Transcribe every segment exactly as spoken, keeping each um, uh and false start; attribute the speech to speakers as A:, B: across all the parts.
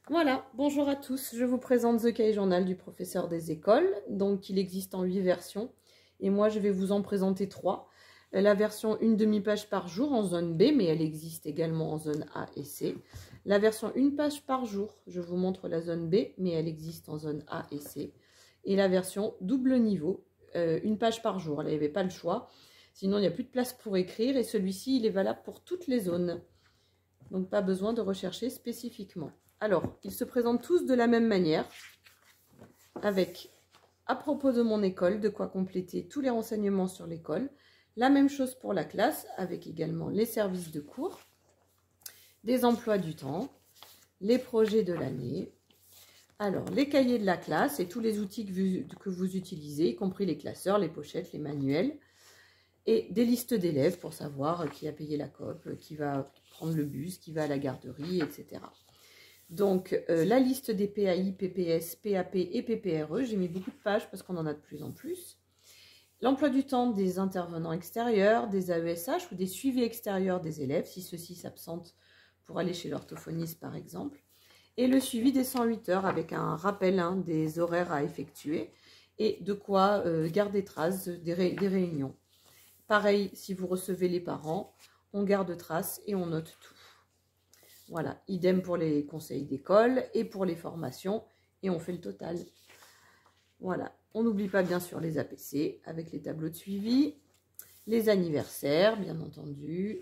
A: Voilà, bonjour à tous, je vous présente The Cahier Journal du professeur des écoles. Donc il existe en huit versions et moi je vais vous en présenter trois. La version une demi-page par jour en zone B, mais elle existe également en zone A et C. La version une page par jour, je vous montre la zone B, mais elle existe en zone A et C. Et la version double niveau, euh, une page par jour, elle n'avait pas le choix. Sinon il n'y a plus de place pour écrire et celui-ci il est valable pour toutes les zones. Donc pas besoin de rechercher spécifiquement. Alors, ils se présentent tous de la même manière, avec, à propos de mon école, de quoi compléter tous les renseignements sur l'école. La même chose pour la classe, avec également les services de cours, des emplois du temps, les projets de l'année. Alors, les cahiers de la classe et tous les outils que vous, que vous utilisez, y compris les classeurs, les pochettes, les manuels, et des listes d'élèves pour savoir qui a payé la coop, qui va prendre le bus, qui va à la garderie, et cetera. Donc, euh, la liste des P A I, P P S, P A P et P P R E, j'ai mis beaucoup de pages parce qu'on en a de plus en plus. L'emploi du temps des intervenants extérieurs, des A E S H ou des suivis extérieurs des élèves, si ceux-ci s'absentent pour aller chez l'orthophoniste par exemple. Et le suivi des cent huit heures avec un rappel hein, des horaires à effectuer et de quoi euh, garder trace des, ré des réunions. Pareil, si vous recevez les parents, on garde trace et on note tout. Voilà, idem pour les conseils d'école et pour les formations, et on fait le total. Voilà, on n'oublie pas bien sûr les A P C avec les tableaux de suivi, les anniversaires, bien entendu,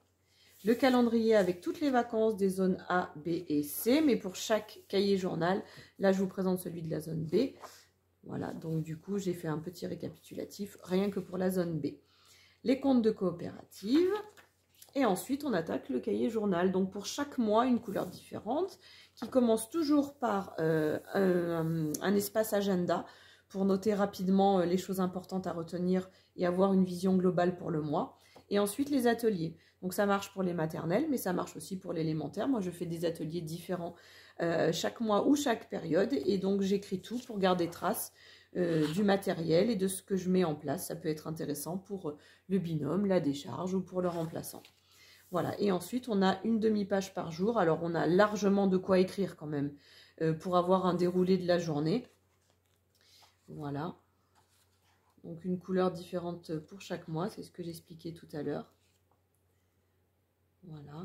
A: le calendrier avec toutes les vacances des zones A, B et C, mais pour chaque cahier journal, là je vous présente celui de la zone B. Voilà, donc du coup j'ai fait un petit récapitulatif, rien que pour la zone B. Les comptes de coopérative. Et ensuite, on attaque le cahier journal. Donc, pour chaque mois, une couleur différente qui commence toujours par euh, un, un espace agenda pour noter rapidement les choses importantes à retenir et avoir une vision globale pour le mois. Et ensuite, les ateliers. Donc, ça marche pour les maternelles, mais ça marche aussi pour l'élémentaire. Moi, je fais des ateliers différents euh, chaque mois ou chaque période. Et donc, j'écris tout pour garder trace euh, du matériel et de ce que je mets en place. Ça peut être intéressant pour le binôme, la décharge ou pour le remplaçant. Voilà, et ensuite, on a une demi-page par jour. Alors, on a largement de quoi écrire quand même euh, pour avoir un déroulé de la journée. Voilà. Donc, une couleur différente pour chaque mois. C'est ce que j'expliquais tout à l'heure. Voilà.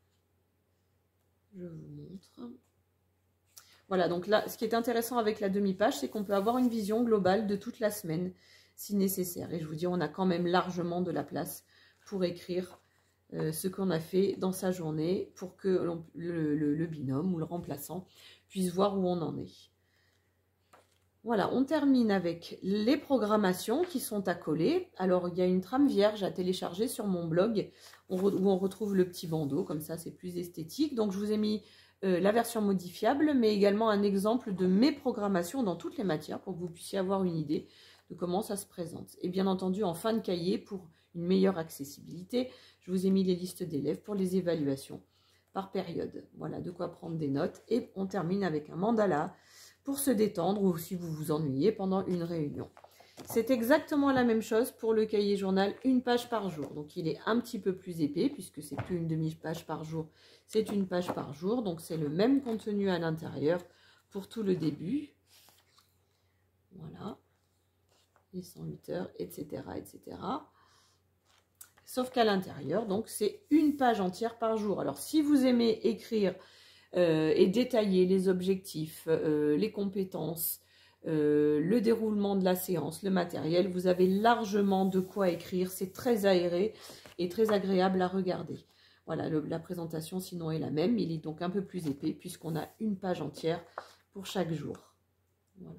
A: Je vous montre. Voilà, donc là, ce qui est intéressant avec la demi-page, c'est qu'on peut avoir une vision globale de toute la semaine, si nécessaire. Et je vous dis, on a quand même largement de la place pour écrire Euh, ce qu'on a fait dans sa journée pour que le, le, le binôme ou le remplaçant puisse voir où on en est. Voilà, on termine avec les programmations qui sont à coller. Alors, il y a une trame vierge à télécharger sur mon blog où on retrouve le petit bandeau, comme ça c'est plus esthétique. Donc, je vous ai mis euh, la version modifiable, mais également un exemple de mes programmations dans toutes les matières pour que vous puissiez avoir une idée de comment ça se présente. Et bien entendu, en fin de cahier, pour une meilleure accessibilité, je vous ai mis les listes d'élèves pour les évaluations par période. Voilà, de quoi prendre des notes. Et on termine avec un mandala pour se détendre ou si vous vous ennuyez pendant une réunion. C'est exactement la même chose pour le cahier journal, une page par jour. Donc, il est un petit peu plus épais puisque c'est plus une demi-page par jour, c'est une page par jour. Donc, c'est le même contenu à l'intérieur pour tout le début. Voilà. Les cent huit heures, et cetera, et cetera. Sauf qu'à l'intérieur, donc, c'est une page entière par jour. Alors, si vous aimez écrire euh, et détailler les objectifs, euh, les compétences, euh, le déroulement de la séance, le matériel, vous avez largement de quoi écrire. C'est très aéré et très agréable à regarder. Voilà, le, la présentation, sinon, est la même. Il est donc un peu plus épais puisqu'on a une page entière pour chaque jour. Voilà.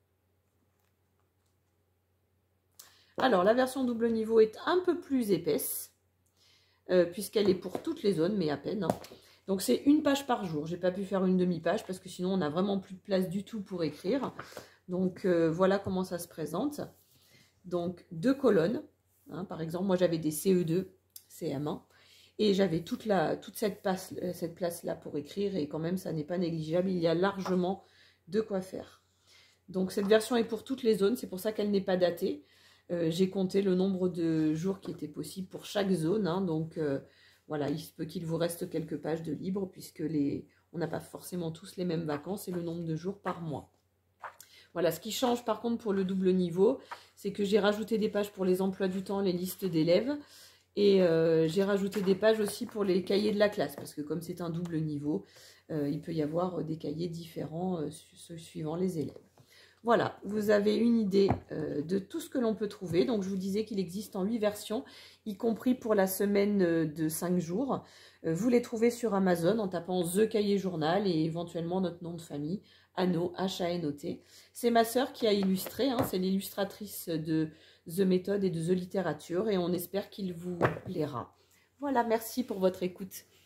A: Alors, la version double niveau est un peu plus épaisse, euh, puisqu'elle est pour toutes les zones, mais à peine. Hein. Donc, c'est une page par jour. Je n'ai pas pu faire une demi-page, parce que sinon, on n'a vraiment plus de place du tout pour écrire. Donc, euh, voilà comment ça se présente. Donc, deux colonnes. Hein, par exemple, moi, j'avais des C E deux, C M un, et j'avais toute, la, toute cette, place, cette place-là pour écrire, et quand même, ça n'est pas négligeable. Il y a largement de quoi faire. Donc, cette version est pour toutes les zones. C'est pour ça qu'elle n'est pas datée. Euh, j'ai compté le nombre de jours qui étaient possibles pour chaque zone. Hein, donc, euh, voilà, il se peut qu'il vous reste quelques pages de libre puisque les, On n'a pas forcément tous les mêmes vacances et le nombre de jours par mois. Voilà, ce qui change par contre pour le double niveau, c'est que j'ai rajouté des pages pour les emplois du temps, les listes d'élèves. Et euh, j'ai rajouté des pages aussi pour les cahiers de la classe, parce que comme c'est un double niveau, euh, il peut y avoir des cahiers différents euh, su suivant les élèves. Voilà, vous avez une idée euh, de tout ce que l'on peut trouver. Donc, je vous disais qu'il existe en huit versions, y compris pour la semaine de cinq jours. Euh, vous les trouvez sur Amazon en tapant The Cahier Journal et éventuellement notre nom de famille, Hano, H A N O T. C'est ma sœur qui a illustré, hein, c'est l'illustratrice de The Méthode et de The Littérature, et on espère qu'il vous plaira. Voilà, merci pour votre écoute.